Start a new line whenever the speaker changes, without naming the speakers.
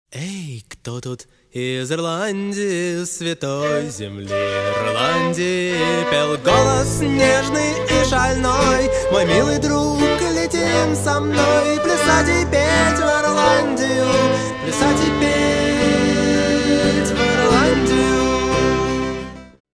Эй, кто тут из Ирландии, святой земли Ирландии? Пел голос нежный и шальной: мой милый друг, летим со мной плясать и петь в Ирландию.